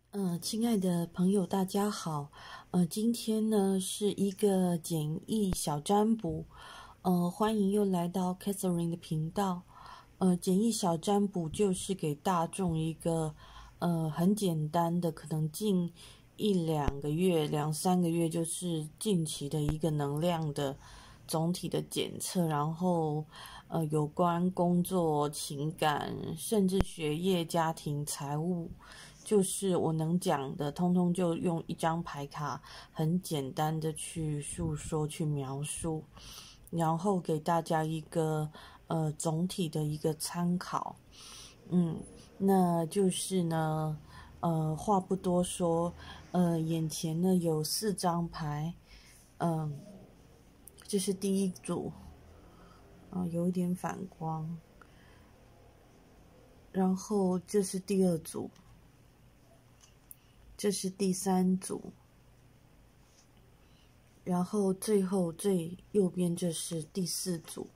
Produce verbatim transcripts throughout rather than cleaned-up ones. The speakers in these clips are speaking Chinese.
呃，亲爱的朋友，大家好。呃，今天呢是一个简易小占卜，呃，欢迎又来到 Catherine 的频道。呃，简易小占卜就是给大众一个呃很简单的，可能近一两个月、两三个月，就是近期的一个能量的总体的检测，然后呃有关工作、情感，甚至学业、家庭、财务。就是我能讲的，通通就用一张牌卡，很简单的去诉说、去描述，然后给大家一个呃总体的一个参考。嗯，那就是呢，呃，话不多说，呃，眼前呢有四张牌，嗯、这是第一组，啊、有一点反光，然后这是第二组，这是第三组。然后最后最右边这是第四组。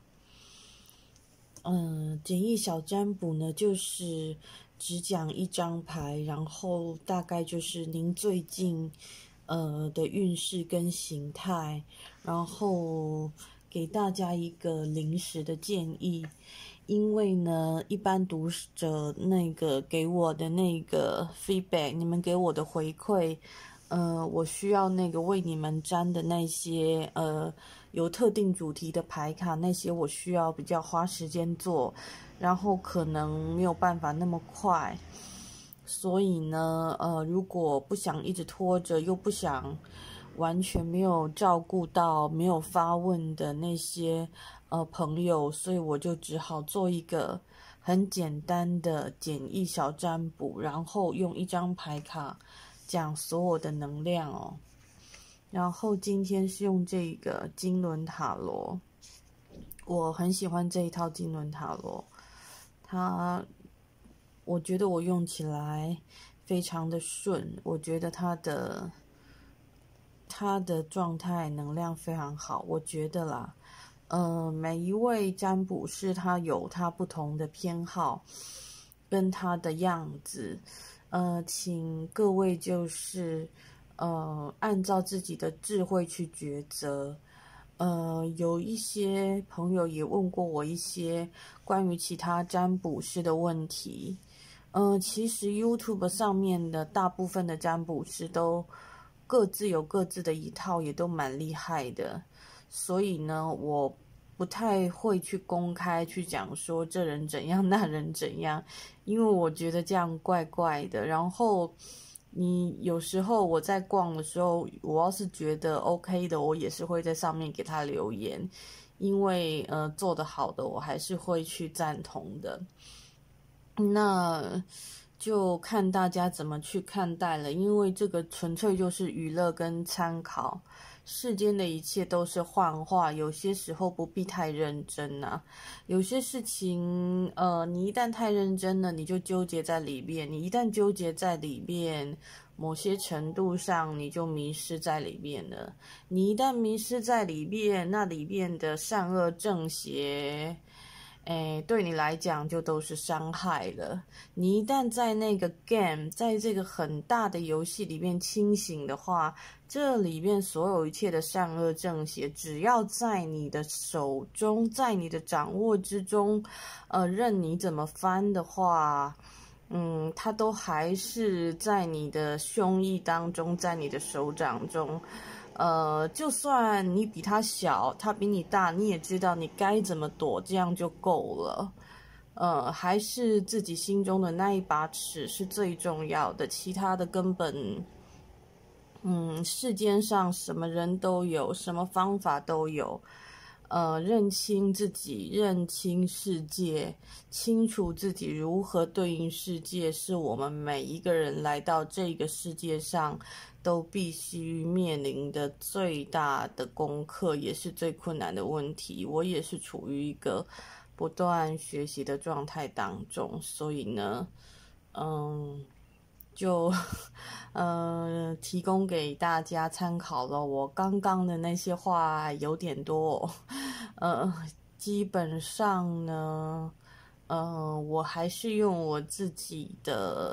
嗯，简易小占卜呢，就是只讲一张牌，然后大概就是您最近呃的运势跟形态，然后给大家一个临时的建议。因为呢，一般读者那个给我的那个 feedback，你们给我的回馈。呃，我需要那个为你们占的那些呃有特定主题的牌卡，那些我需要比较花时间做，然后可能没有办法那么快，所以呢，呃，如果不想一直拖着，又不想完全没有照顾到没有发问的那些呃朋友，所以我就只好做一个很简单的简易小占卜，然后用一张牌卡讲所有的能量哦。然后今天是用这个金轮塔罗，我很喜欢这一套金轮塔罗，它我觉得我用起来非常的顺，我觉得它的它的状态能量非常好，我觉得啦。呃，每一位占卜师他有他不同的偏好跟他的样子，呃，请各位就是呃按照自己的智慧去抉择。呃，有一些朋友也问过我一些关于其他占卜师的问题。呃，其实 YouTube 上面的大部分的占卜师都各自有各自的一套，也都蛮厉害的。所以呢，我不太会去公开去讲说这人怎样那人怎样，因为我觉得这样怪怪的。然后你有时候我在逛的时候，我要是觉得 OK 的，我也是会在上面给他留言，因为呃做得好的我还是会去赞同的。那就看大家怎么去看待了，因为这个纯粹就是娱乐跟参考，世间的一切都是幻化，有些时候不必太认真啊。有些事情，呃，你一旦太认真了，你就纠结在里面；你一旦纠结在里面，某些程度上你就迷失在里面了。你一旦迷失在里面，那里面的善恶正邪，哎，对你来讲就都是伤害了。你一旦在那个 game，在这个很大的游戏里面清醒的话，这里面所有一切的善恶正邪，只要在你的手中，在你的掌握之中，呃，任你怎么翻的话，嗯，它都还是在你的胸臆当中，在你的手掌中。呃，就算你比他小，他比你大，你也知道你该怎么躲，这样就够了。呃，还是自己心中的那一把尺是最重要的，其他的根本，嗯，世间上什么人都有，什么方法都有。呃，认清自己，认清世界，清楚自己如何对应世界，是我们每一个人来到这个世界上都必须面临的最大的功课，也是最困难的问题。我也是处于一个不断学习的状态当中，所以呢，嗯。就呃提供给大家参考了。我刚刚的那些话有点多哦，呃，基本上呢，呃，我还是用我自己的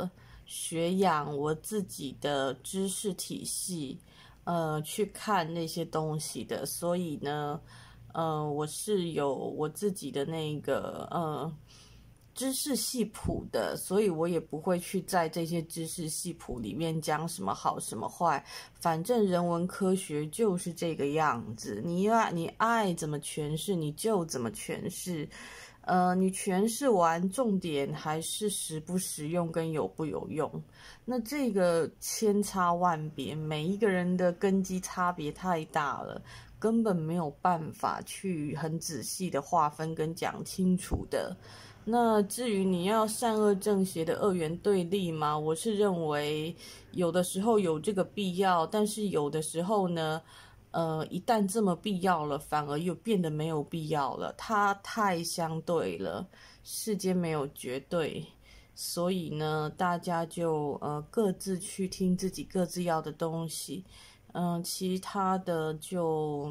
学养我自己的知识体系，呃，去看那些东西的。所以呢，呃，我是有我自己的那个呃知识系谱的，所以我也不会去在这些知识系谱里面讲什么好什么坏，反正人文科学就是这个样子，你要你爱怎么诠释你就怎么诠释。呃，你诠释完，重点还是实不实用跟有不有用。那这个千差万别，每一个人的根基差别太大了，根本没有办法去很仔细的划分跟讲清楚的。那至于你要善恶正邪的二元对立吗？我是认为有的时候有这个必要，但是有的时候呢，呃，一旦这么必要了，反而又变得没有必要了。它太相对了，世间没有绝对，所以呢，大家就呃各自去听自己各自要的东西，嗯、呃，其他的就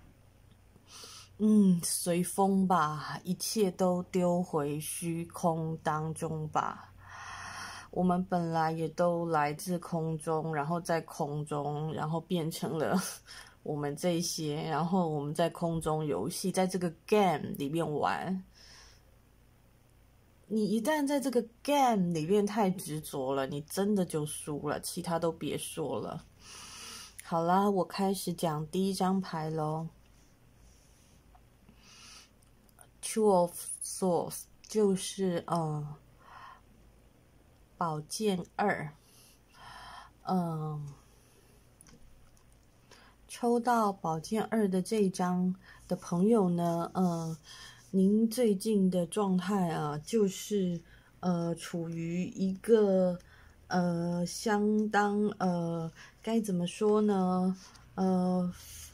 嗯随风吧，一切都丢回虚空当中吧。我们本来也都来自空中，然后在空中，然后变成了我们这些，然后我们在空中游戏，在这个 game 里面玩。你一旦在这个 game 里面太执着了，你真的就输了，其他都别说了。好啦，我开始讲第一张牌咯。Two of Swords 就是呃宝剑二，嗯。抽到宝剑二的这一张的朋友呢，呃，您最近的状态啊，就是呃，处于一个呃相当呃该怎么说呢？呃，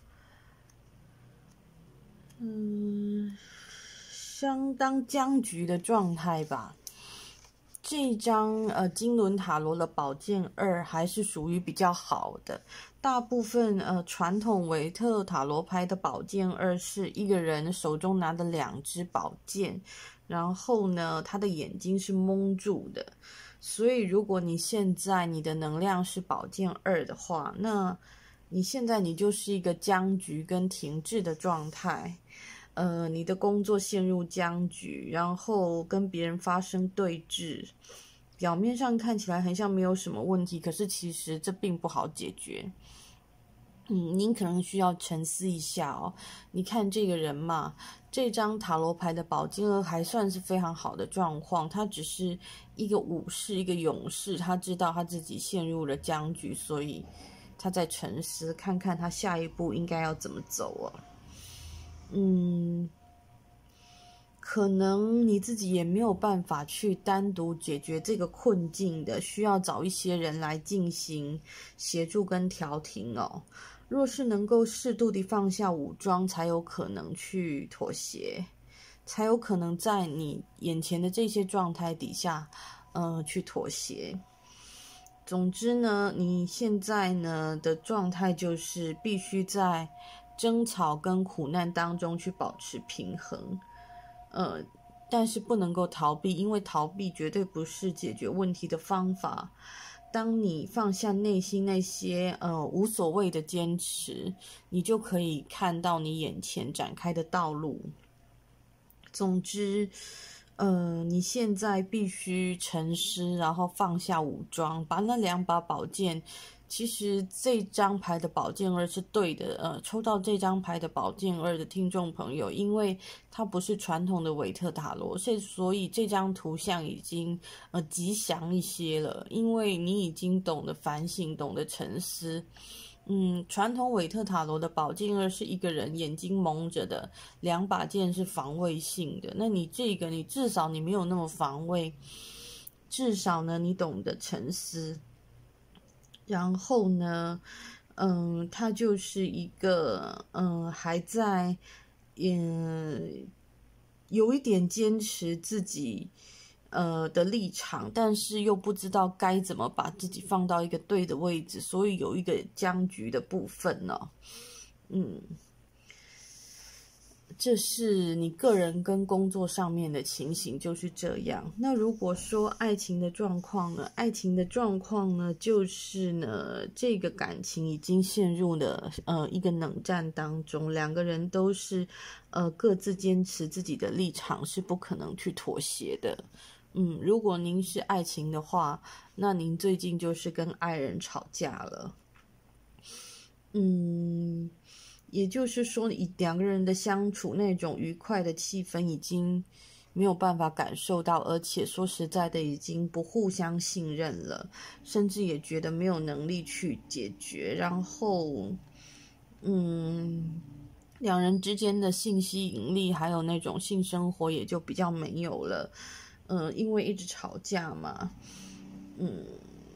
嗯，相当僵局的状态吧。这一张呃金轮塔罗的宝剑二还是属于比较好的，大部分呃传统维特塔罗牌的宝剑二是一个人手中拿的两支宝剑，然后呢他的眼睛是蒙住的，所以如果你现在你的能量是宝剑二的话，那你现在你就是一个僵局跟停滞的状态。呃，你的工作陷入僵局，然后跟别人发生对峙，表面上看起来很像没有什么问题，可是其实这并不好解决。嗯，您可能需要沉思一下哦。你看这个人嘛，这张塔罗牌的宝剑二还算是非常好的状况，他只是一个武士，一个勇士，他知道他自己陷入了僵局，所以他在沉思，看看他下一步应该要怎么走啊。嗯，可能你自己也没有办法去单独解决这个困境的，需要找一些人来进行协助跟调停哦。若是能够适度地放下武装，才有可能去妥协，才有可能在你眼前的这些状态底下，呃，去妥协。总之呢，你现在呢的状态就是必须在争吵跟苦难当中去保持平衡，呃，但是不能够逃避，因为逃避绝对不是解决问题的方法。当你放下内心那些呃无所谓的坚持，你就可以看到你眼前展开的道路。总之，呃，你现在必须沉思，然后放下武装，把那两把宝剑。其实这张牌的宝剑二是对的，呃，抽到这张牌的宝剑二的听众朋友，因为它不是传统的韦特塔罗，所以这张图像已经呃吉祥一些了，因为你已经懂得反省，懂得沉思。嗯，传统韦特塔罗的宝剑二是一个人眼睛蒙着的，两把剑是防卫性的。那你这个，你至少你没有那么防卫，至少呢，你懂得沉思。然后呢，嗯，他就是一个嗯，还在嗯有一点坚持自己呃的立场，但是又不知道该怎么把自己放到一个对的位置，所以有一个僵局的部分呢、哦。嗯， 这是你个人跟工作上面的情形就是这样。那如果说爱情的状况呢？爱情的状况呢，就是呢，这个感情已经陷入了呃一个冷战当中，两个人都是呃各自坚持自己的立场，是不可能去妥协的。嗯，如果您是爱情的话，那您最近就是跟爱人吵架了。嗯。也就是说，以两个人的相处那种愉快的气氛已经没有办法感受到，而且说实在的，已经不互相信任了，甚至也觉得没有能力去解决。然后，嗯，两人之间的性吸引力还有那种性生活也就比较没有了。嗯、呃，因为一直吵架嘛，嗯，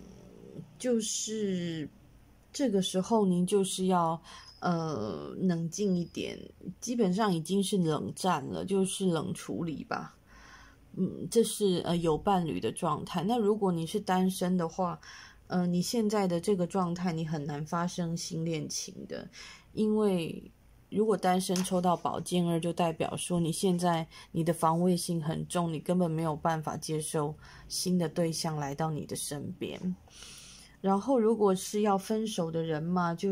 就是这个时候您就是要。呃，冷静一点，基本上已经是冷战了，就是冷处理吧。嗯，这是呃有伴侣的状态。那如果你是单身的话，呃，你现在的这个状态，你很难发生新恋情的，因为如果单身抽到宝剑二，就代表说你现在你的防卫心很重，你根本没有办法接受新的对象来到你的身边。然后，如果是要分手的人嘛，就是。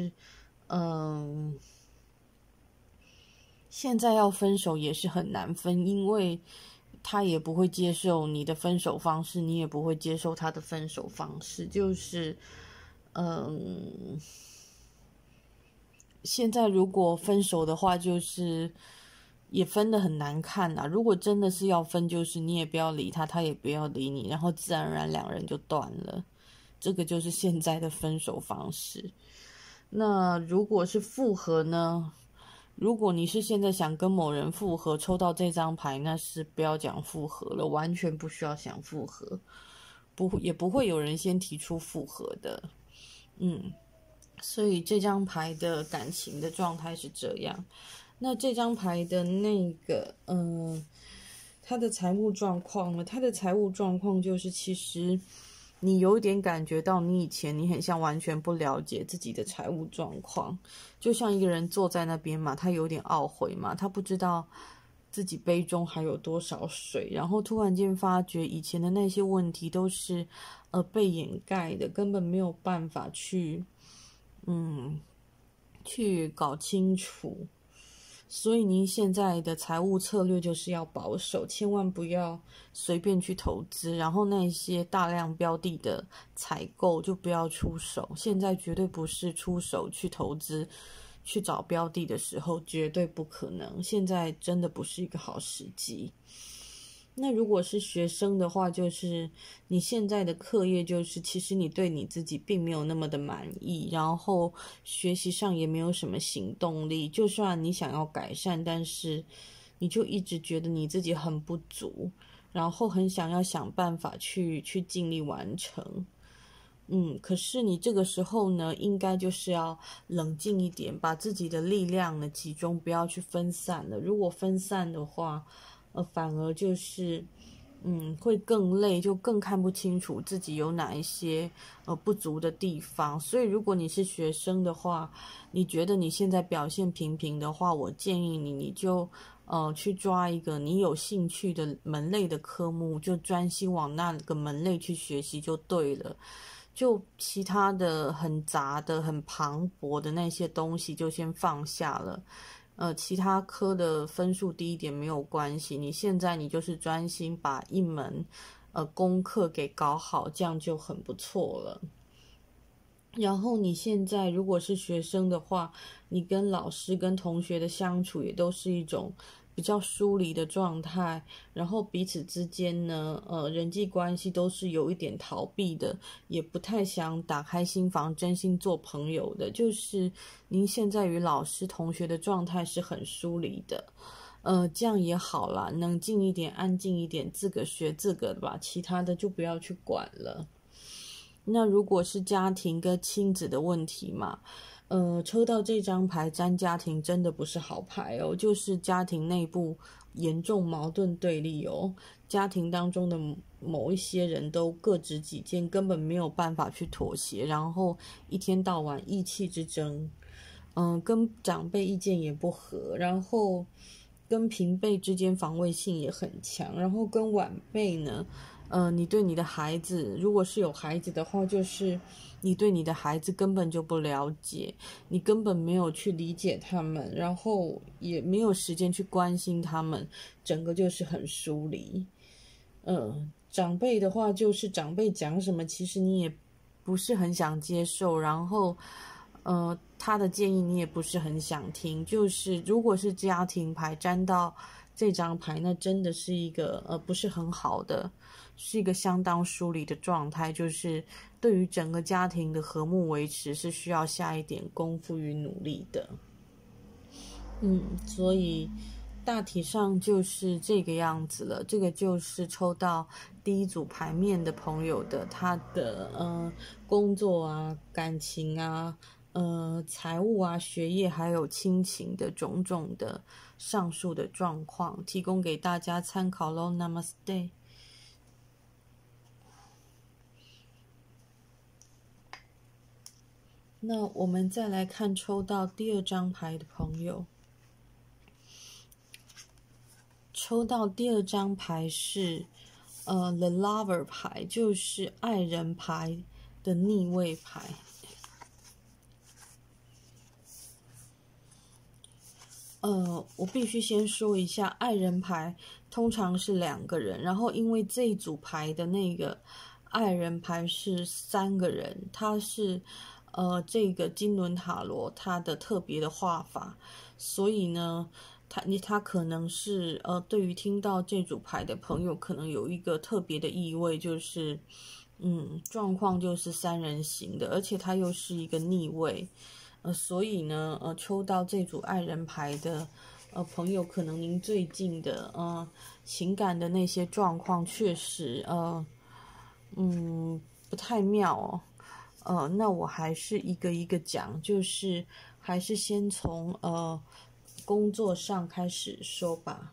嗯，现在要分手也是很难分，因为他也不会接受你的分手方式，你也不会接受他的分手方式。就是，嗯，现在如果分手的话，就是也分得很难看啊。如果真的是要分，就是你也不要理他，他也不要理你，然后自然而然两人就断了。这个就是现在的分手方式。那如果是复合呢？如果你是现在想跟某人复合，抽到这张牌，那是不要讲复合了，完全不需要想复合，不也不会有人先提出复合的。嗯，所以这张牌的感情的状态是这样。那这张牌的那个，嗯、呃，他的财务状况呢？他的财务状况就是其实。你有点感觉到，你以前你很像完全不了解自己的财务状况，就像一个人坐在那边嘛，他有点懊悔嘛，他不知道自己杯中还有多少水，然后突然间发觉以前的那些问题都是呃被掩盖的，根本没有办法去嗯去搞清楚。所以您现在的财务策略就是要保守，千万不要随便去投资，然后那些大量标的的采购就不要出手。现在绝对不是出手去投资、去找标的的时候，绝对不可能。现在真的不是一个好时机。那如果是学生的话，就是你现在的课业就是其实你对你自己并没有那么的满意，然后学习上也没有什么行动力，就算你想要改善，但是你就一直觉得你自己很不足，然后很想要想办法去去尽力完成。嗯，可是你这个时候呢，应该就是要冷静一点，把自己的力量呢集中，不要去分散了。如果分散的话，呃，反而就是，嗯，会更累，就更看不清楚自己有哪一些呃不足的地方。所以，如果你是学生的话，你觉得你现在表现平平的话，我建议你，你就呃去抓一个你有兴趣的门类的科目，就专心往那个门类去学习就对了。就其他的很杂的、很磅礴的那些东西，就先放下了。呃，其他科的分数低一点没有关系，你现在你就是专心把一门呃功课给搞好，这样就很不错了。然后你现在如果是学生的话，你跟老师跟同学的相处也都是一种比较疏离的状态，然后彼此之间呢，呃，人际关系都是有一点逃避的，也不太想打开心房，真心做朋友的。就是您现在与老师、同学的状态是很疏离的，呃，这样也好啦，冷静一点，安静一点，自个学自个的吧，其他的就不要去管了。那如果是家庭跟亲子的问题嘛，呃，抽到这张牌占家庭真的不是好牌哦，就是家庭内部严重矛盾对立哦，家庭当中的某一些人都各执己见，根本没有办法去妥协，然后一天到晚意气之争。 嗯，跟长辈意见也不合，然后跟平辈之间防卫性也很强，然后跟晚辈呢，呃，你对你的孩子，如果是有孩子的话，就是你对你的孩子根本就不了解，你根本没有去理解他们，然后也没有时间去关心他们，整个就是很疏离。嗯，长辈的话就是长辈讲什么，其实你也不是很想接受，然后，呃，他的建议你也不是很想听。就是如果是家庭牌沾到这张牌，那真的是一个呃不是很好的，是一个相当疏离的状态。就是对于整个家庭的和睦维持是需要下一点功夫与努力的。嗯，所以大体上就是这个样子了。这个就是抽到第一组牌面的朋友的他的呃工作啊、感情啊、呃财务啊、学业还有亲情的种种的上述的状况，提供给大家参考咯。Namaste。那我们再来看抽到第二张牌的朋友。抽到第二张牌是呃 The Lover 牌，就是爱人牌的逆位牌。呃，我必须先说一下，爱人牌通常是两个人，然后因为这一组牌的那个爱人牌是三个人，它是呃这个金轮塔罗它的特别的画法，所以呢，他你他可能是呃对于听到这组牌的朋友，可能有一个特别的意味，就是嗯状况就是三人行的，而且它又是一个逆位。呃，所以呢，呃，抽到这组爱人牌的，呃，朋友，可能您最近的，呃，情感的那些状况，确实，呃，嗯，不太妙哦。呃，那我还是一个一个讲，就是还是先从呃工作上开始说吧。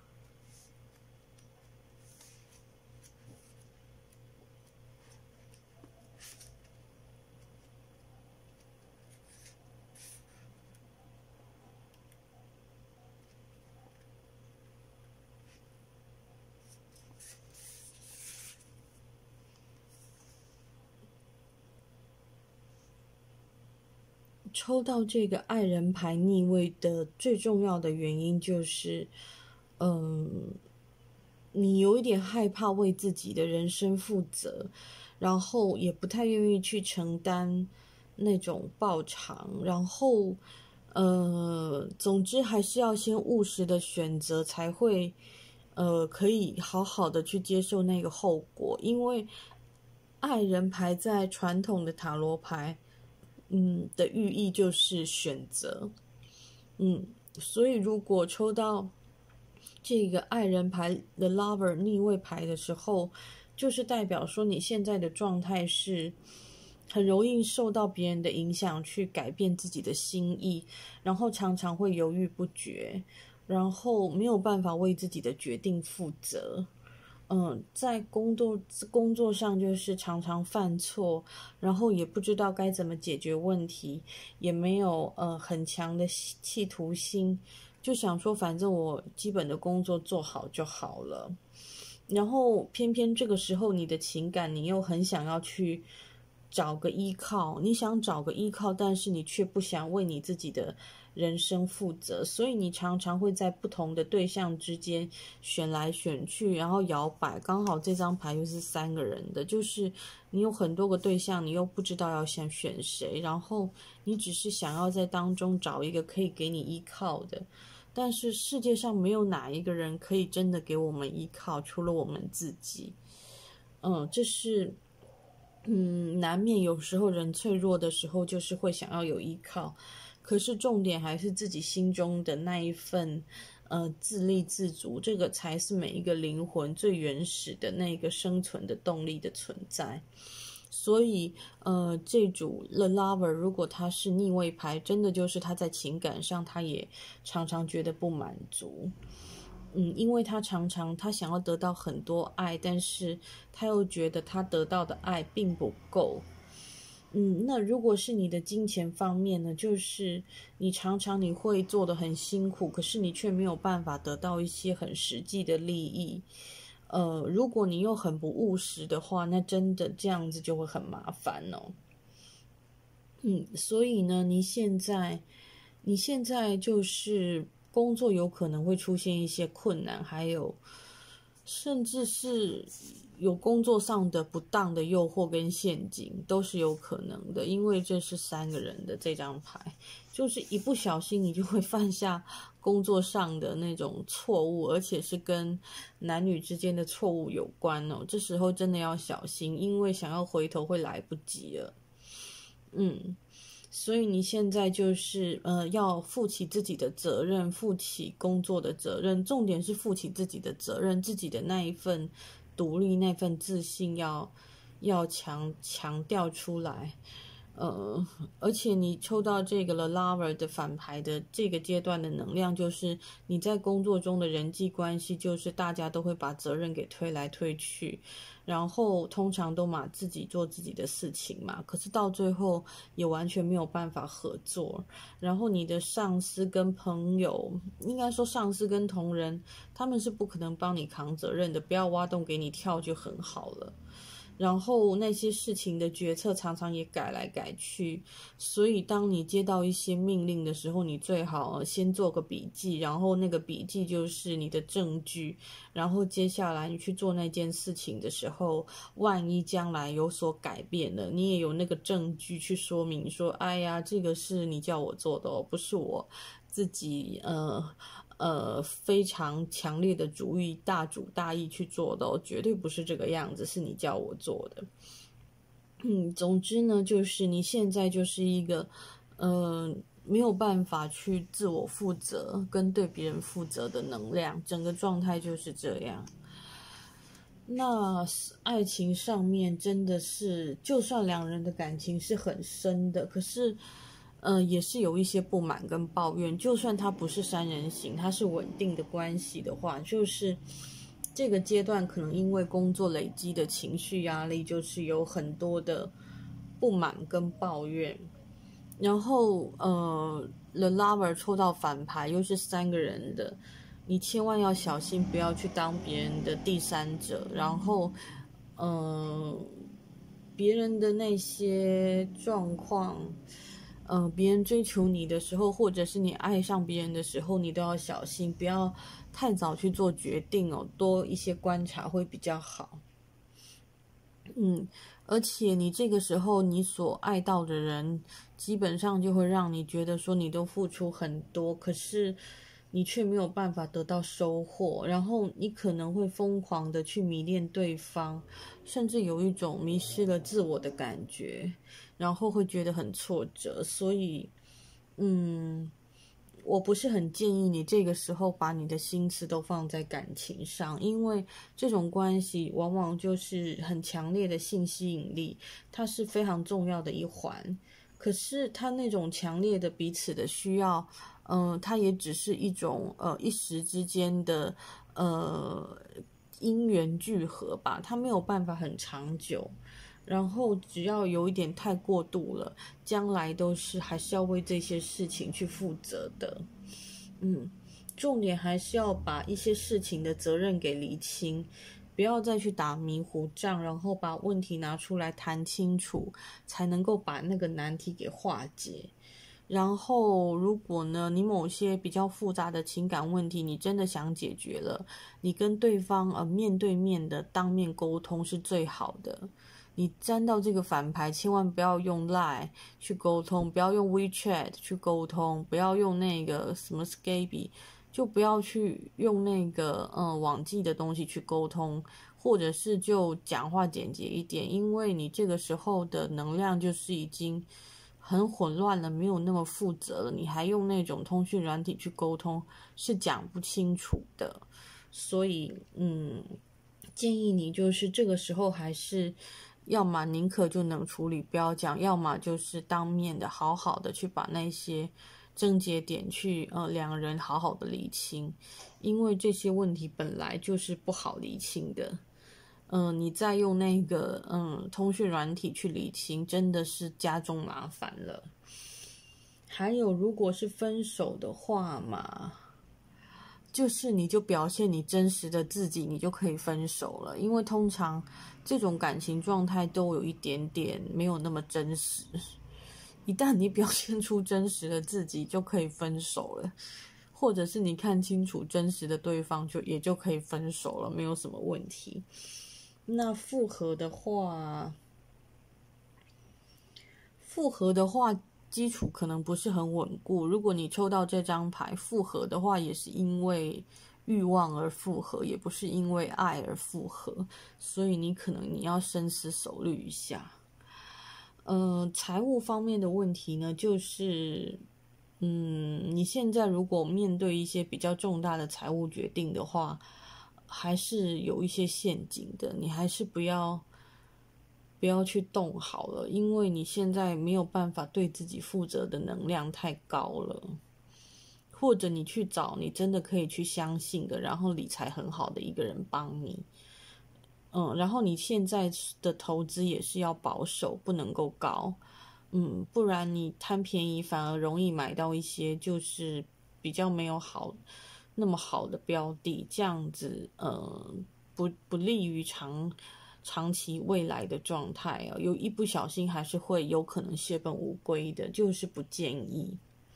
抽到这个爱人牌逆位的最重要的原因就是，嗯，你有一点害怕为自己的人生负责，然后也不太愿意去承担那种报偿，然后，呃，总之还是要先务实的选择，才会，呃，可以好好的去接受那个后果，因为爱人牌在传统的塔罗牌。嗯的寓意就是选择，嗯，所以如果抽到这个爱人牌的 Lover 逆位牌的时候，就是代表说你现在的状态是很容易受到别人的影响，去改变自己的心意，然后常常会犹豫不决，然后没有办法为自己的决定负责。嗯，在工作工作上就是常常犯错，然后也不知道该怎么解决问题，也没有呃很强的企图心，就想说反正我基本的工作做好就好了。然后偏偏这个时候你的情感你又很想要去找个依靠，你想找个依靠，但是你却不想为你自己的人生负责，所以你常常会在不同的对象之间选来选去，然后摇摆。刚好这张牌又是三个人的，就是你有很多个对象，你又不知道要想选谁，然后你只是想要在当中找一个可以给你依靠的，但是世界上没有哪一个人可以真的给我们依靠，除了我们自己。嗯，这是。嗯，难免有时候人脆弱的时候，就是会想要有依靠，可是重点还是自己心中的那一份，呃，自立自足，这个才是每一个灵魂最原始的那个生存的动力的存在。所以，呃，这组 The Lover 如果他是逆位牌，真的就是他在情感上，他也常常觉得不满足。嗯，因为他常常他想要得到很多爱，但是他又觉得他得到的爱并不够。 嗯，那如果是你的金钱方面呢，就是你常常你会做得很辛苦，可是你却没有办法得到一些很实际的利益。呃，如果你又很不务实的话，那真的这样子就会很麻烦哦。嗯，所以呢，你现在，你现在就是工作有可能会出现一些困难，还有甚至是有工作上的不当的诱惑跟陷阱，都是有可能的。因为这是三个人的这张牌，就是一不小心你就会犯下工作上的那种错误，而且是跟男女之间的错误有关哦。这时候真的要小心，因为想要回头会来不及了。嗯，所以你现在就是呃，要负起自己的责任，负起工作的责任，重点是负起自己的责任，自己的那一份独立，那份自信要要强强调出来。呃，而且你抽到这个了 Lover 的反牌的这个阶段的能量，就是你在工作中的人际关系，就是大家都会把责任给推来推去，然后通常都嘛自己做自己的事情嘛，可是到最后也完全没有办法合作。然后你的上司跟朋友，应该说上司跟同仁，他们是不可能帮你扛责任的，不要挖洞给你跳就很好了。然后那些事情的决策常常也改来改去，所以当你接到一些命令的时候，你最好先做个笔记，然后那个笔记就是你的证据，然后接下来你去做那件事情的时候，万一将来有所改变了，你也有那个证据去说明说，哎呀，这个是你叫我做的哦，不是我自己呃呃非常强烈的主意大主大意去做的哦，绝对不是这个样子，是你叫我做的。嗯，总之呢，就是你现在就是一个呃没有办法去自我负责跟对别人负责的能量，整个状态就是这样。那爱情上面真的是，就算两人的感情是很深的，可是呃，也是有一些不满跟抱怨。就算他不是三人行，他是稳定的关系的话，就是这个阶段可能因为工作累积的情绪压力，就是有很多的不满跟抱怨。然后呃，The Lover 抽到反牌，又是三个人的，你千万要小心，不要去当别人的第三者。然后，呃，别人的那些状况。呃，别人追求你的时候，或者是你爱上别人的时候，你都要小心，不要太早去做决定哦，多一些观察会比较好。嗯，而且你这个时候你所爱到的人，基本上就会让你觉得说你都付出很多，可是你却没有办法得到收获，然后你可能会疯狂的去迷恋对方，甚至有一种迷失了自我的感觉，然后会觉得很挫折，所以，嗯。我不是很建议你这个时候把你的心思都放在感情上，因为这种关系往往就是很强烈的性吸引力，它是非常重要的一环。可是它那种强烈的彼此的需要，嗯、呃，它也只是一种呃一时之间的呃因缘聚合吧，它没有办法很长久。然后只要有一点太过度了，将来都是还是要为这些事情去负责的。嗯，重点还是要把一些事情的责任给厘清，不要再去打迷糊仗，然后把问题拿出来谈清楚，才能够把那个难题给化解。然后，如果呢，你某些比较复杂的情感问题，你真的想解决了，你跟对方呃面对面的当面沟通是最好的。你沾到这个反牌，千万不要用 Line 去沟通，不要用 WeChat 去沟通，不要用那个什么 Skype， 就不要去用那个嗯网际的东西去沟通，或者是就讲话简洁一点，因为你这个时候的能量就是已经很混乱了，没有那么负责了，你还用那种通讯软体去沟通，是讲不清楚的。所以，嗯，建议你就是这个时候还是。要么宁可就能处理，不要讲；要么就是当面的，好好的去把那些症结点去呃两人好好的理清，因为这些问题本来就是不好理清的。 嗯、呃，你再用那个嗯通讯软体去理清，真的是加重麻烦了。还有，如果是分手的话嘛，就是你就表现你真实的自己，你就可以分手了。因为通常这种感情状态都有一点点没有那么真实，一旦你表现出真实的自己，就可以分手了。或者是你看清楚真实的对方，就也就可以分手了，没有什么问题。那复合的话，复合的话，基础可能不是很稳固。如果你抽到这张牌，复合的话，也是因为欲望而复合，也不是因为爱而复合，所以你可能你要深思熟虑一下。嗯、呃，财务方面的问题呢，就是，嗯，你现在如果面对一些比较重大的财务决定的话，还是有一些陷阱的，你还是不要。不要去动好了，因为你现在没有办法对自己负责的能量太高了，或者你去找你真的可以去相信的，然后理财很好的一个人帮你，嗯，然后你现在的投资也是要保守，不能够高，嗯，不然你贪便宜反而容易买到一些就是比较没有好那么好的标的，这样子，呃，不不利于长。长期未来的状态啊，有一不小心还是会有可能血本无归的，就是不建议。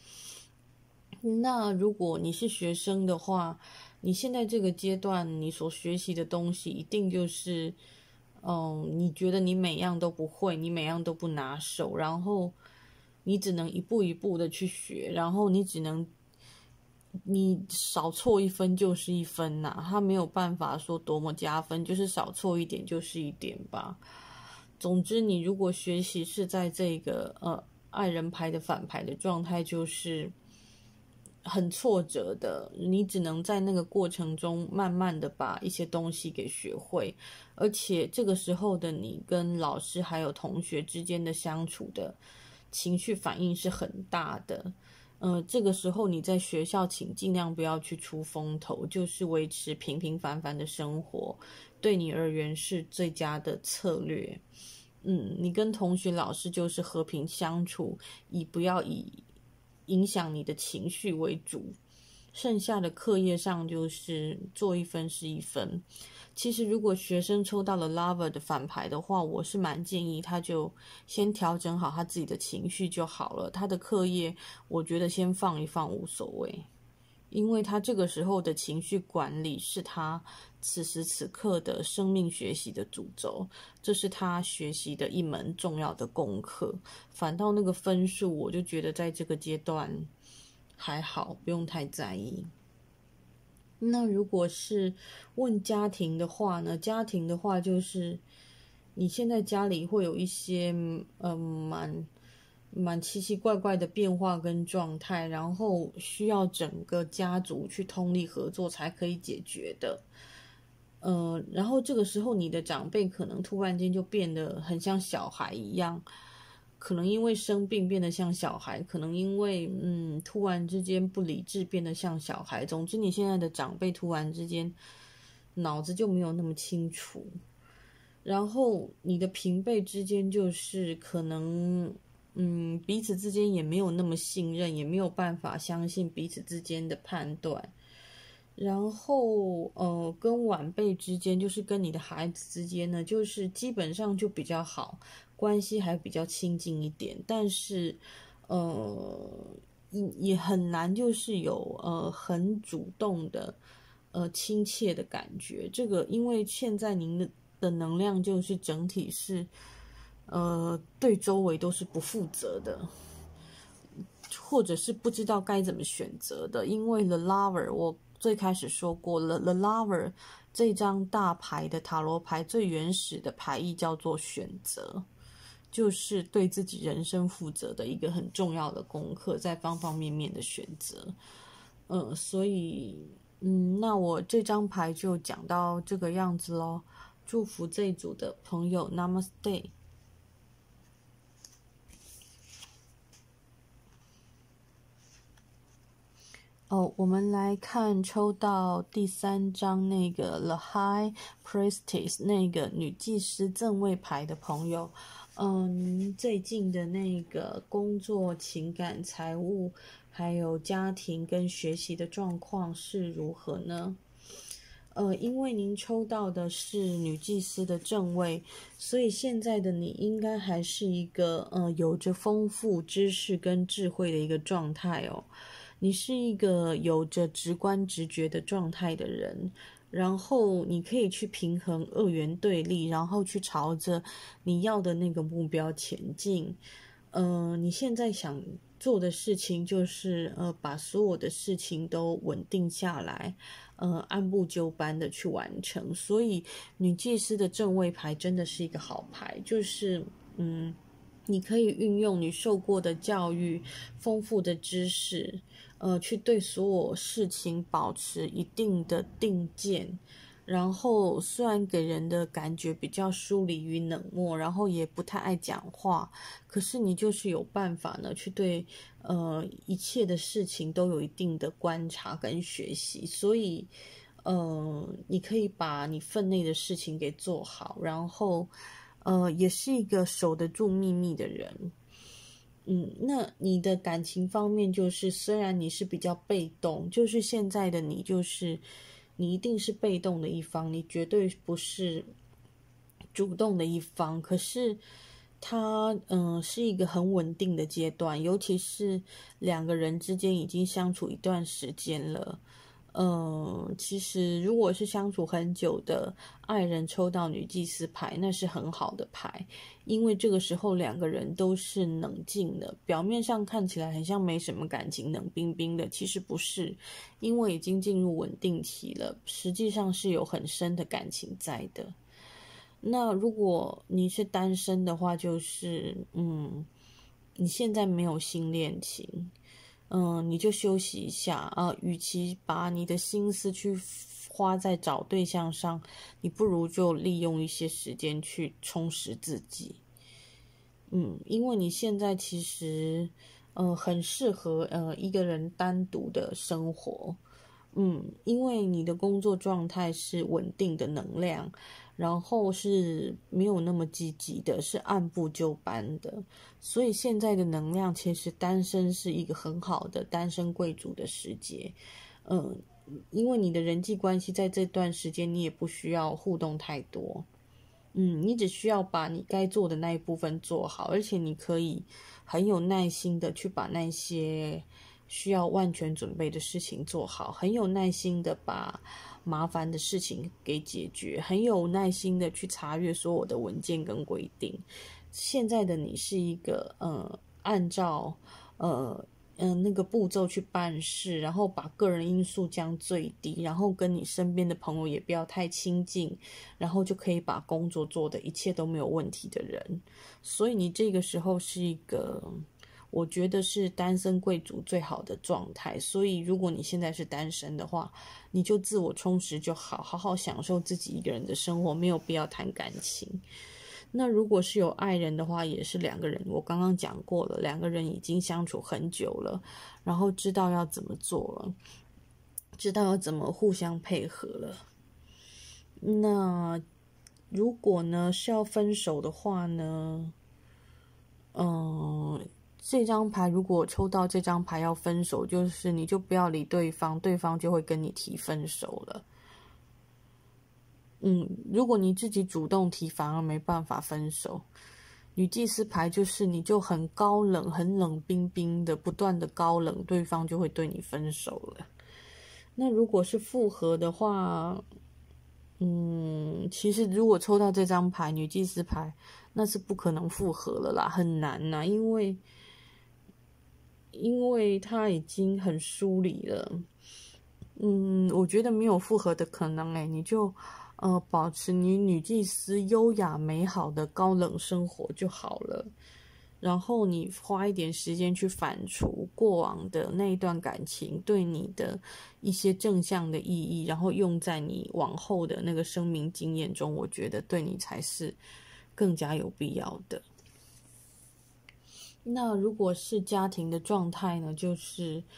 那如果你是学生的话，你现在这个阶段你所学习的东西一定就是，嗯，你觉得你每样都不会，你每样都不拿手，然后你只能一步一步的去学，然后你只能。你少错一分就是一分呐、啊，他没有办法说多么加分，就是少错一点就是一点吧。总之，你如果学习是在这个呃爱人牌的反牌的状态，就是很挫折的，你只能在那个过程中慢慢的把一些东西给学会，而且这个时候的你跟老师还有同学之间的相处的情绪反应是很大的。呃，这个时候你在学校，请尽量不要去出风头，就是维持平平凡凡的生活，对你而言是最佳的策略。嗯，你跟同学、老师就是和平相处，以不要以影响你的情绪为主。剩下的课业上就是做一分是一分。其实如果学生抽到了 Lover 的反牌的话，我是蛮建议他就先调整好他自己的情绪就好了。他的课业我觉得先放一放无所谓，因为他这个时候的情绪管理是他此时此刻的生命学习的主轴，这是他学习的一门重要的功课。反倒那个分数，我就觉得在这个阶段还好，不用太在意。那如果是问家庭的话呢？家庭的话就是你现在家里会有一些嗯蛮蛮奇奇怪怪的变化跟状态，然后需要整个家族去通力合作才可以解决的。呃，然后这个时候你的长辈可能突然间就变得很像小孩一样。可能因为生病变得像小孩，可能因为嗯突然之间不理智变得像小孩。总之，你现在的长辈突然之间脑子就没有那么清楚，然后你的平辈之间就是可能嗯彼此之间也没有那么信任，也没有办法相信彼此之间的判断。然后，呃，跟晚辈之间，就是跟你的孩子之间呢，就是基本上就比较好，关系还比较亲近一点。但是，呃，也也很难，就是有呃很主动的，呃亲切的感觉。这个，因为现在您的的能量就是整体是，呃，对周围都是不负责的。或者是不知道该怎么选择的，因为 The Lover 我最开始说过了 The Lover 这张大牌的塔罗牌最原始的牌意叫做选择，就是对自己人生负责的一个很重要的功课，在方方面面的选择。嗯，所以嗯，那我这张牌就讲到这个样子咯。祝福这一组的朋友 Namaste。 哦，我们来看抽到第三张那个 The High Priestess 那个女祭司正位牌的朋友，嗯，最近的那个工作、情感、财务，还有家庭跟学习的状况是如何呢？呃，因为您抽到的是女祭司的正位，所以现在的你应该还是一个呃有着丰富知识跟智慧的一个状态哦。你是一个有着直观直觉的状态的人，然后你可以去平衡二元对立，然后去朝着你要的那个目标前进。呃，你现在想做的事情就是呃，把所有的事情都稳定下来，呃，按部就班的去完成。所以女祭司的正位牌真的是一个好牌，就是嗯。你可以运用你受过的教育、丰富的知识，呃，去对所有事情保持一定的定见。然后虽然给人的感觉比较疏离与冷漠，然后也不太爱讲话，可是你就是有办法呢，去对呃一切的事情都有一定的观察跟学习，所以呃你可以把你分内的事情给做好，然后呃也是一个守得住秘密的人。嗯，那你的感情方面就是，虽然你是比较被动，就是现在的你就是你一定是被动的一方，你绝对不是主动的一方，可是它嗯、呃、是一个很稳定的阶段，尤其是两个人之间已经相处一段时间了。嗯，其实如果是相处很久的爱人抽到女祭司牌，那是很好的牌，因为这个时候两个人都是冷静的，表面上看起来很像没什么感情，冷冰冰的，其实不是，因为已经进入稳定期了，实际上是有很深的感情在的。那如果你是单身的话，就是嗯，你现在没有新恋情，嗯，你就休息一下啊。与其把你的心思去花在找对象上，你不如就利用一些时间去充实自己。嗯，因为你现在其实，呃，很适合呃一个人单独的生活。嗯，因为你的工作状态是稳定的能量，然后是没有那么积极的，是按部就班的，所以现在的能量其实单身是一个很好的单身贵族的时节。嗯，因为你的人际关系在这段时间你也不需要互动太多。嗯，你只需要把你该做的那一部分做好，而且你可以很有耐心的去把那些需要万全准备的事情做好，很有耐心的把麻烦的事情给解决，很有耐心的去查阅所有的文件跟规定。现在的你是一个呃，按照呃嗯、呃，那个步骤去办事，然后把个人因素降最低，然后跟你身边的朋友也不要太亲近，然后就可以把工作做的一切都没有问题的人。所以你这个时候是一个，我觉得是单身贵族最好的状态。所以如果你现在是单身的话，你就自我充实就好，好好享受自己一个人的生活，没有必要谈感情。那如果是有爱人的话，也是两个人，我刚刚讲过了，两个人已经相处很久了，然后知道要怎么做了，知道要怎么互相配合了。那如果呢是要分手的话呢，嗯，这张牌如果抽到这张牌要分手，就是你就不要理对方，对方就会跟你提分手了。嗯，如果你自己主动提，反而没办法分手。女祭司牌就是你就很高冷，很冷冰冰的，不断的高冷，对方就会对你分手了。那如果是复合的话，嗯，其实如果抽到这张牌，女祭司牌，那是不可能复合了啦，很难呐，因为因为他已经很疏离了。嗯，我觉得没有复合的可能诶，你就呃保持你女祭司优雅美好的高冷生活就好了。然后你花一点时间去反刍过往的那一段感情对你的一些正向的意义，然后用在你往后的那个生命经验中，我觉得对你才是更加有必要的。那如果是家庭的状态呢，就是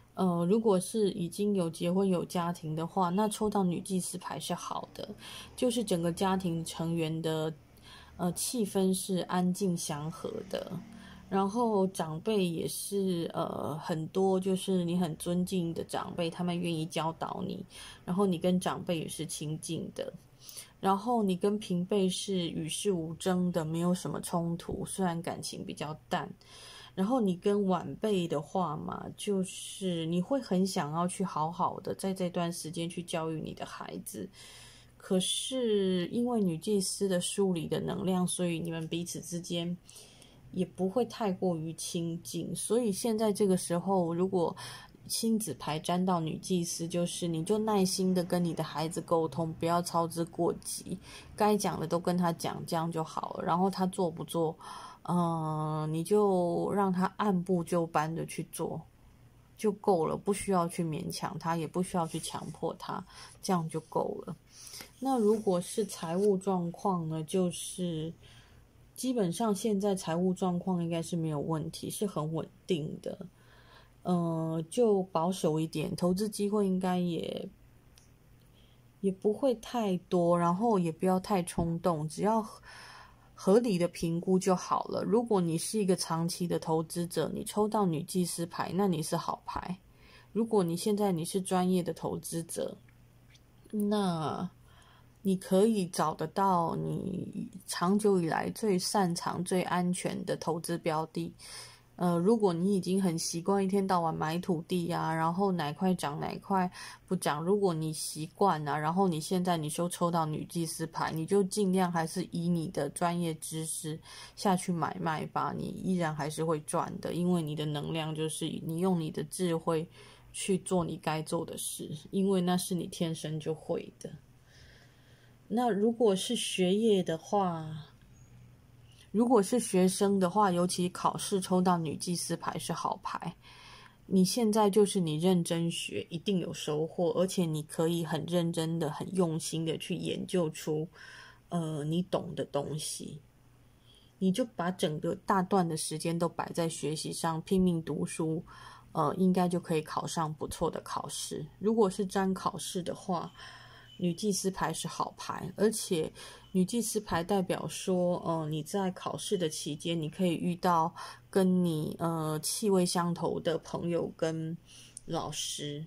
呃，如果是已经有结婚有家庭的话，那抽到女祭司牌是好的，就是整个家庭成员的呃气氛是安静祥和的，然后长辈也是呃很多，就是你很尊敬的长辈，他们愿意教导你，然后你跟长辈也是亲近的，然后你跟平辈是与世无争的，没有什么冲突，虽然感情比较淡。然后你跟晚辈的话嘛，就是你会很想要去好好的在这段时间去教育你的孩子，可是因为女祭司的疏离的能量，所以你们彼此之间也不会太过于亲近，所以现在这个时候，如果亲子牌沾到女祭司，就是你就耐心的跟你的孩子沟通，不要操之过急，该讲的都跟他讲，这样就好了。然后他做不做，嗯、呃，你就让他按部就班的去做就够了，不需要去勉强他，也不需要去强迫他，这样就够了。那如果是财务状况呢，就是基本上现在财务状况应该是没有问题，是很稳定的。呃，就保守一点，投资机会应该也也不会太多，然后也不要太冲动，只要合理的评估就好了。如果你是一个长期的投资者，你抽到女祭司牌，那你是好牌。如果你现在你是专业的投资者，那你可以找得到你长久以来最擅长、最安全的投资标的。呃，如果你已经很习惯一天到晚买土地啊，然后哪块涨哪块不涨，如果你习惯啊，然后你现在你就抽到女祭司牌，你就尽量还是以你的专业知识下去买卖吧，你依然还是会赚的，因为你的能量就是你用你的智慧去做你该做的事，因为那是你天生就会的。那如果是学业的话，如果是学生的话，尤其考试抽到女祭司牌是好牌。你现在就是你认真学，一定有收获，而且你可以很认真的、很用心的去研究出，呃，你懂的东西。你就把整个大段的时间都摆在学习上，拼命读书，呃，应该就可以考上不错的考试。如果是沾考试的话，女祭司牌是好牌，而且女祭司牌代表说，呃，你在考试的期间，你可以遇到跟你呃气味相投的朋友跟老师，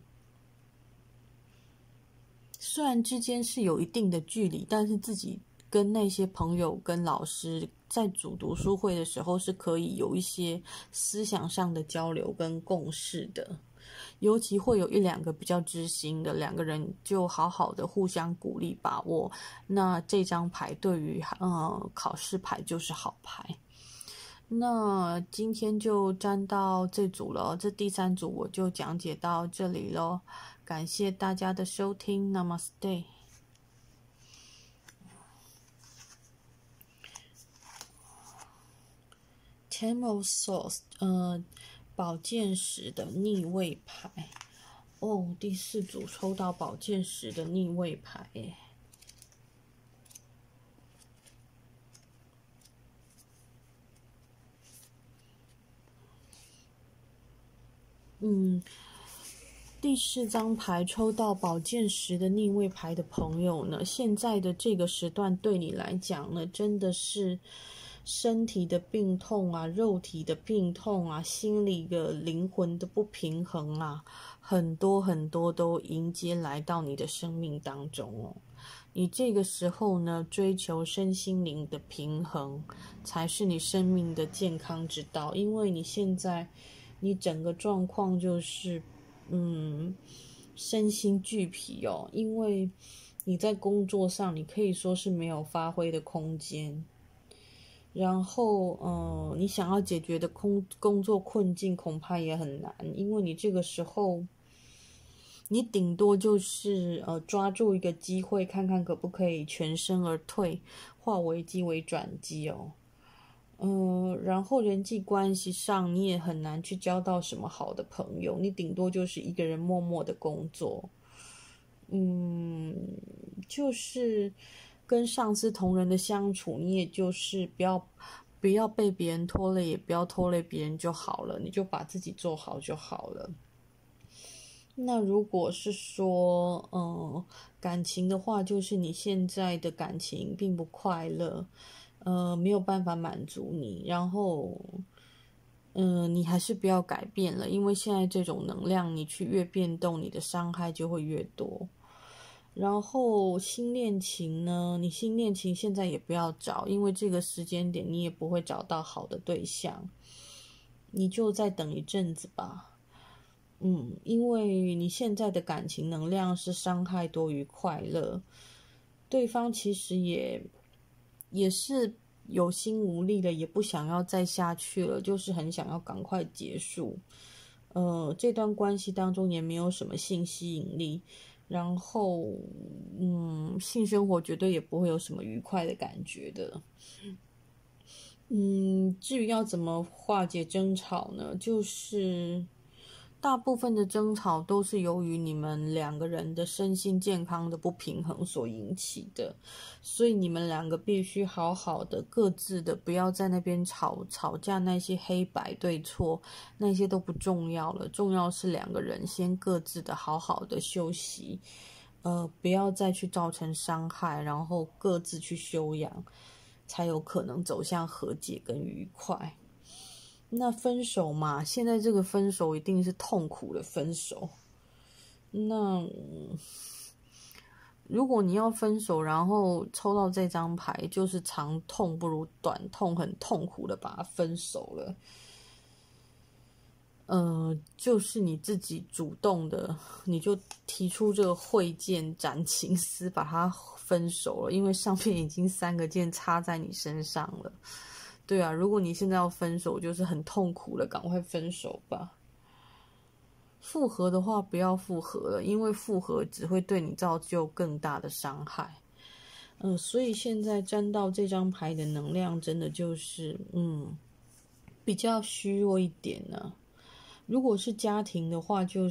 虽然之间是有一定的距离，但是自己跟那些朋友跟老师在组读书会的时候，是可以有一些思想上的交流跟共识的。尤其会有一两个比较知心的两个人，就好好的互相鼓励把握。那这张牌对于呃考试牌就是好牌。那今天就占到这组了，这第三组我就讲解到这里咯，感谢大家的收听 ，Namaste。Ten of Swords， 呃，宝剑十的逆位牌。哦，第四组抽到宝剑十的逆位牌耶。嗯，第四张牌抽到宝剑十的逆位牌的朋友呢，现在的这个时段对你来讲呢，真的是身体的病痛啊，肉体的病痛啊，心理的灵魂的不平衡啊，很多很多都迎接来到你的生命当中哦。你这个时候呢，追求身心灵的平衡，才是你生命的健康之道。因为你现在，你整个状况就是，嗯，身心俱疲哦。因为你在工作上，你可以说是没有发挥的空间。然后，呃，你想要解决的工工作困境恐怕也很难，因为你这个时候。你顶多就是呃抓住一个机会，看看可不可以全身而退，化危机为转机哦。嗯、呃，然后人际关系上你也很难去交到什么好的朋友，你顶多就是一个人默默的工作。嗯，就是跟上司同仁的相处，你也就是不要不要被别人拖累，也不要拖累别人就好了，你就把自己做好就好了。 那如果是说，嗯，感情的话，就是你现在的感情并不快乐，呃，没有办法满足你，然后，嗯，你还是不要改变了，因为现在这种能量，你去越变动，你的伤害就会越多。然后新恋情呢，你新恋情现在也不要找，因为这个时间点你也不会找到好的对象，你就再等一阵子吧。嗯，因为你现在的感情能量是伤害多于快乐，对方其实也也是有心无力的，也不想要再下去了，就是很想要赶快结束。呃，这段关系当中也没有什么性吸引力，然后，嗯，性生活绝对也不会有什么愉快的感觉的。嗯，至于要怎么化解争吵呢？就是大部分的争吵都是由于你们两个人的身心健康的不平衡所引起的，所以你们两个必须好好的各自的，不要在那边吵吵架，那些黑白对错那些都不重要了，重要是两个人先各自的好好的休息，呃，不要再去造成伤害，然后各自去休养，才有可能走向和解跟愉快。那分手嘛，现在这个分手一定是痛苦的分手。那如果你要分手，然后抽到这张牌，就是长痛不如短痛，很痛苦的把它分手了。呃，就是你自己主动的，你就提出这个会见斩情丝，把它分手了，因为上面已经三个剑插在你身上了。对啊，如果你现在要分手，就是很痛苦的，赶快分手吧。复合的话，不要复合了，因为复合只会对你造就更大的伤害。嗯、呃，所以现在沾到这张牌的能量，真的就是，嗯，比较虚弱一点呢。如果是家庭的话，就是，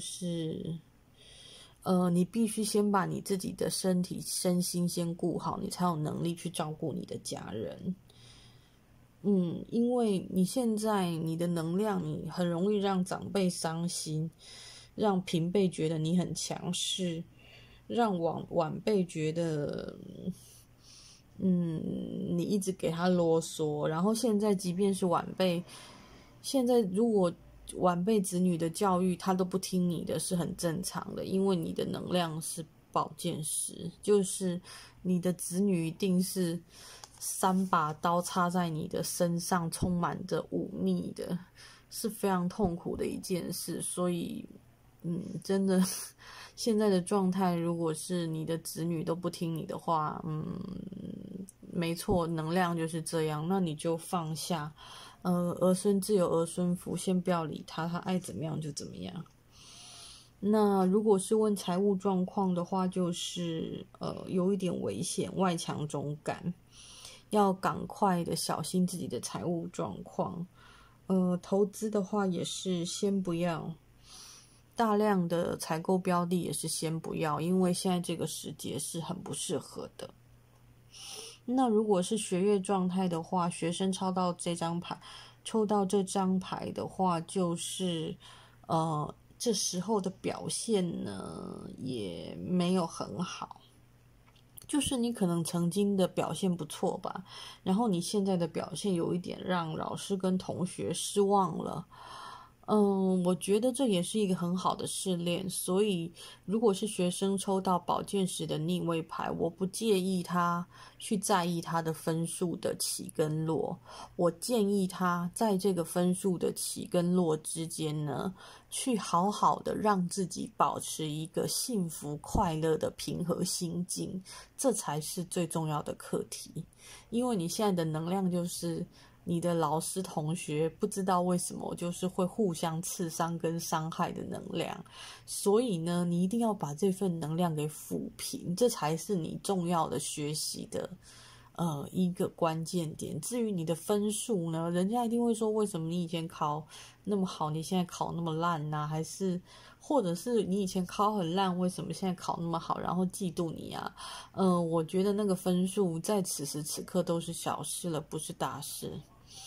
呃，你必须先把你自己的身体、身心先顾好，你才有能力去照顾你的家人。嗯，因为你现在你的能量，你很容易让长辈伤心，让平辈觉得你很强势，让晚晚辈觉得，嗯，你一直给他啰嗦。然后现在，即便是晚辈，现在如果晚辈子女的教育他都不听你的，是很正常的，因为你的能量是宝剑十，就是你的子女一定是三把刀插在你的身上，充满着忤逆的，是非常痛苦的一件事。所以，嗯，真的，现在的状态，如果是你的子女都不听你的话，嗯，没错，能量就是这样，那你就放下。呃，儿孙自有儿孙福，先不要理他，他爱怎么样就怎么样。那如果是问财务状况的话，就是呃有一点危险，外强中干，要赶快的小心自己的财务状况。呃，投资的话也是先不要，大量的采购标的也是先不要，因为现在这个时节是很不适合的。那如果是学业状态的话，学生抽到这张牌，抽到这张牌的话，就是呃，这时候的表现呢也没有很好，就是你可能曾经的表现不错吧，然后你现在的表现有一点让老师跟同学失望了。嗯，我觉得这也是一个很好的试炼，所以如果是学生抽到宝剑十的逆位牌，我不介意他去在意他的分数的起跟落，我建议他在这个分数的起跟落之间呢，去好好的让自己保持一个幸福快乐的平和心境，这才是最重要的课题。因为你现在的能量就是你的老师同学不知道为什么就是会互相刺伤跟伤害的能量，所以呢，你一定要把这份能量给抚平，这才是你重要的学习的呃一个关键点。至于你的分数呢，人家一定会说为什么你以前考那么好，你现在考那么烂呢、啊？还是或者是你以前考很烂，为什么现在考那么好，然后嫉妒你啊？嗯、呃，我觉得那个分数在此时此刻都是小事了，不是大事。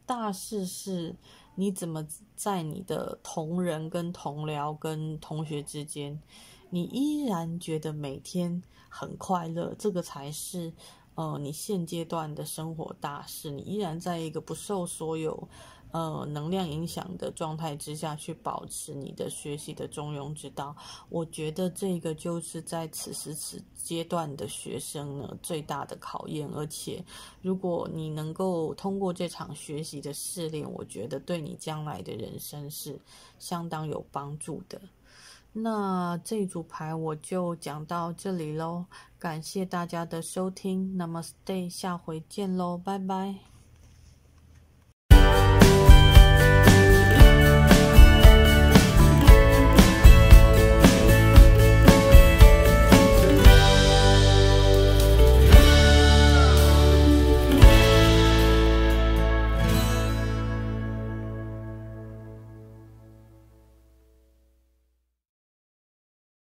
大事是你怎么在你的同仁跟同僚跟同学之间，你依然觉得每天很快乐，这个才是呃你现阶段的生活大事。你依然在一个不受所有呃能量影响的状态之下去保持你的学习的中庸之道。我觉得这个就是在此时此阶段的学生呢最大的考验，而且如果你能够通过这场学习的试炼，我觉得对你将来的人生是相当有帮助的。那这组牌我就讲到这里咯，感谢大家的收听 Namaste， 下回见咯，拜拜。